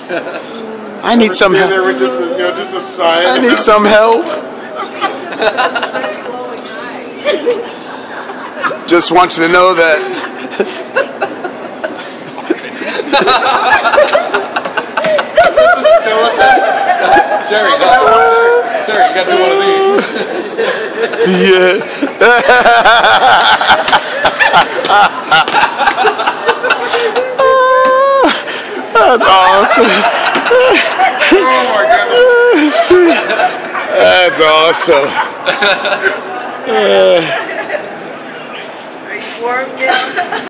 I need some help. Just a sign. I need some help. Just want you to know that. Sherry, you gotta do one of these. Yeah. That's awesome. Oh my goodness. That's awesome. Are you warm yet?